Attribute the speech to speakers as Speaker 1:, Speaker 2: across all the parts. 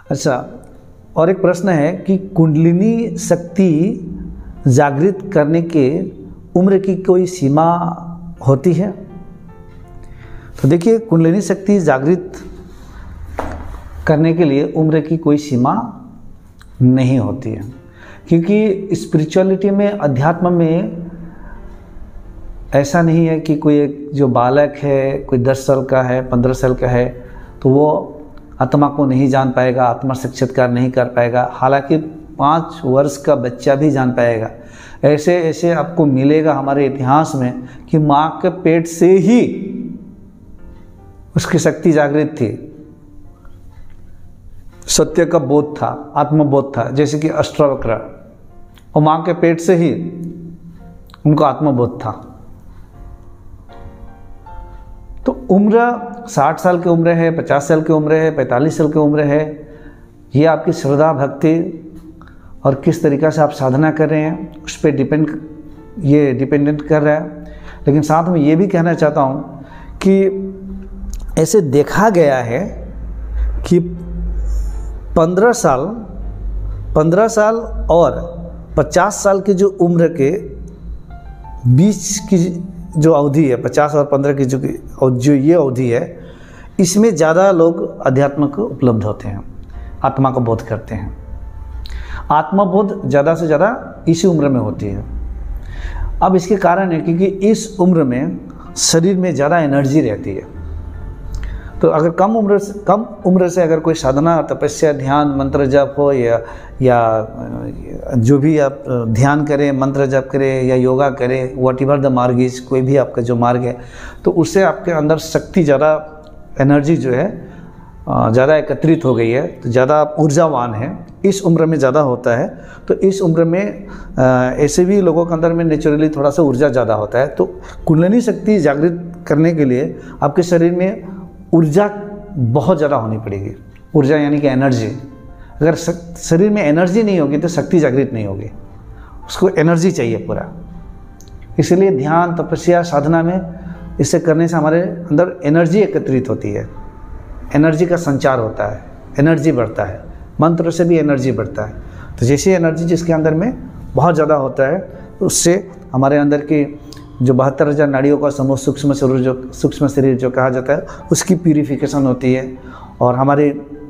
Speaker 1: अच्छा, और एक प्रश्न है कि कुंडलिनी शक्ति जागृत करने के उम्र की कोई सीमा होती है? तो देखिए, कुंडलिनी शक्ति जागृत करने के लिए उम्र की कोई सीमा नहीं होती है, क्योंकि स्पिरिचुअलिटी में, अध्यात्म में ऐसा नहीं है कि कोई एक जो बालक है, कोई 10 साल का है, 15 साल का है, तो वो आत्मा को नहीं जान पाएगा, आत्मा साक्षात्कार नहीं कर पाएगा। हालांकि 5 वर्ष का बच्चा भी जान पाएगा। ऐसे ऐसे आपको मिलेगा हमारे इतिहास में कि माँ के पेट से ही उसकी शक्ति जागृत थी, सत्य का बोध था, आत्मबोध था, जैसे कि अष्टावक्र, और माँ के पेट से ही उनको आत्मबोध था। तो उम्र 60 साल की उम्र है, 50 साल की उम्र है, 45 साल की उम्र है, ये आपकी श्रद्धा, भक्ति और किस तरीक़ा से आप साधना कर रहे हैं उस पर डिपेंडेंट कर रहा है। लेकिन साथ में ये भी कहना चाहता हूँ कि ऐसे देखा गया है कि 15 साल और 50 साल की जो उम्र के बीच की जो अवधि है, 50 और 15 की जो ये अवधि है, इसमें ज़्यादा लोग अध्यात्म को उपलब्ध होते हैं, आत्मा को बोध करते हैं। आत्मबोध ज़्यादा से ज़्यादा इसी उम्र में होती है। अब इसके कारण है क्योंकि इस उम्र में शरीर में ज़्यादा एनर्जी रहती है। तो अगर कम उम्र से अगर कोई साधना, तपस्या, ध्यान, मंत्र जप हो या जो भी आप ध्यान करें, मंत्र जप करें या योगा करें, व्हाटएवर द मार्ग इज, कोई भी आपका जो मार्ग है, तो उससे आपके अंदर शक्ति ज़्यादा, एनर्जी जो है ज़्यादा एकत्रित हो गई है, तो ज़्यादा आप ऊर्जावान हैं। इस उम्र में ज़्यादा होता है। तो इस उम्र में ऐसे भी लोगों के अंदर में नेचुरली थोड़ा सा ऊर्जा ज़्यादा होता है। तो कुंडलिनी शक्ति जागृत करने के लिए आपके शरीर में ऊर्जा बहुत ज़्यादा होनी पड़ेगी। ऊर्जा यानी कि एनर्जी। अगर शरीर में एनर्जी नहीं होगी तो शक्ति जागृत नहीं होगी, उसको एनर्जी चाहिए पूरा। इसलिए ध्यान, तपस्या, साधना में इससे करने से हमारे अंदर एनर्जी एकत्रित होती है, एनर्जी का संचार होता है, एनर्जी बढ़ता है, मंत्र से भी एनर्जी बढ़ता है। तो जैसी एनर्जी जिसके अंदर में बहुत ज़्यादा होता है, तो उससे हमारे अंदर की जो 72,000 नाड़ियों का समूह, सूक्ष्म शरीर जो कहा जाता है, उसकी प्यूरिफिकेशन होती है और हमारे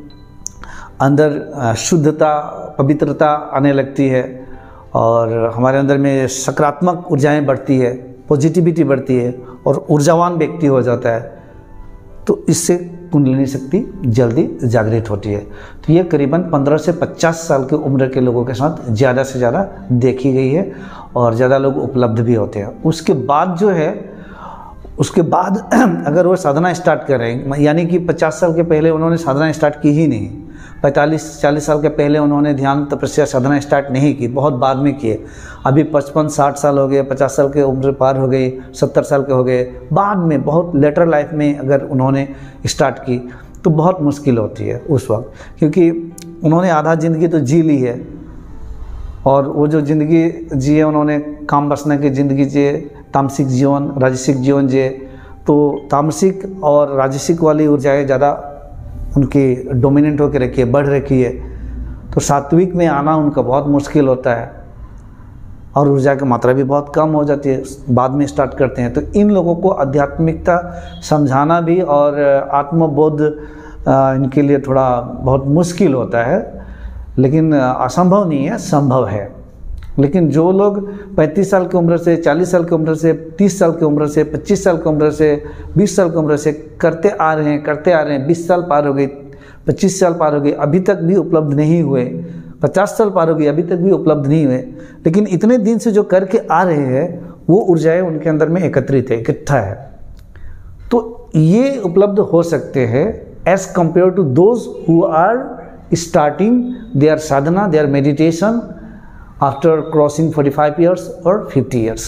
Speaker 1: अंदर शुद्धता, पवित्रता आने लगती है और हमारे अंदर में सकारात्मक ऊर्जाएं बढ़ती है, पॉजिटिविटी बढ़ती है और ऊर्जावान व्यक्ति हो जाता है। तो इससे कुंडलिनी शक्ति जल्दी जागृत होती है। तो ये करीबन 15 से 50 साल की उम्र के लोगों के साथ ज़्यादा से ज़्यादा देखी गई है और ज़्यादा लोग उपलब्ध भी होते हैं। उसके बाद जो है, उसके बाद अगर वो साधना स्टार्ट कर रहे हैं, यानी कि 50 साल के पहले उन्होंने साधना स्टार्ट की ही नहीं, 45-40 साल के पहले उन्होंने ध्यान, तपस्या, साधना स्टार्ट नहीं की, बहुत बाद में किए। अभी 55-60 साल हो गए, 50 साल के उम्र पार हो गई, 70 साल के हो गए, बाद में बहुत लेटर लाइफ में अगर उन्होंने स्टार्ट की तो बहुत मुश्किल होती है उस वक्त, क्योंकि उन्होंने आधा ज़िंदगी तो जी ली है और वो जो ज़िंदगी जिए उन्होंने काम वासना की ज़िंदगी जिए, तामसिक जीवन, राजसिक जीवन जिए। तो तामसिक और राजसिक वाली ऊर्जाएँ ज़्यादा उनकी डोमिनेंट होकर रखी है, बढ़ रखी है। तो सात्विक में आना उनका बहुत मुश्किल होता है और ऊर्जा की मात्रा भी बहुत कम हो जाती है, बाद में स्टार्ट करते हैं। तो इन लोगों को आध्यात्मिकता समझाना भी और आत्मबोध इनके लिए थोड़ा बहुत मुश्किल होता है, लेकिन असंभव नहीं है, संभव है। लेकिन जो लोग 35 साल की उम्र से, 40 साल की उम्र से, 30 साल की उम्र से, 25 साल की उम्र से, 20 साल की उम्र से करते आ रहे हैं, 20 साल पार हो गई, 25 साल पार हो गई, अभी तक भी उपलब्ध नहीं हुए, 50 साल पार हो गई, अभी तक भी उपलब्ध नहीं हुए, लेकिन इतने दिन से जो करके आ रहे हैं वो ऊर्जाएं उनके अंदर में एकत्रित है, इकट्ठा है। तो ये उपलब्ध हो सकते हैं as compare to those who are starting their sadhana, their meditation after crossing 45 years और 50 ईयर्स।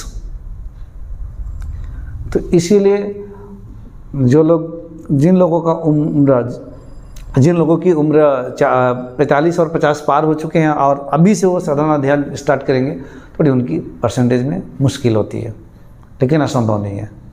Speaker 1: तो इसीलिए जिन लोगों की उम्र 45 और 50 पार हो चुके हैं और अभी से वो साधना ध्यान स्टार्ट करेंगे, थोड़ी उनकी परसेंटेज में मुश्किल होती है, लेकिन असंभव नहीं है।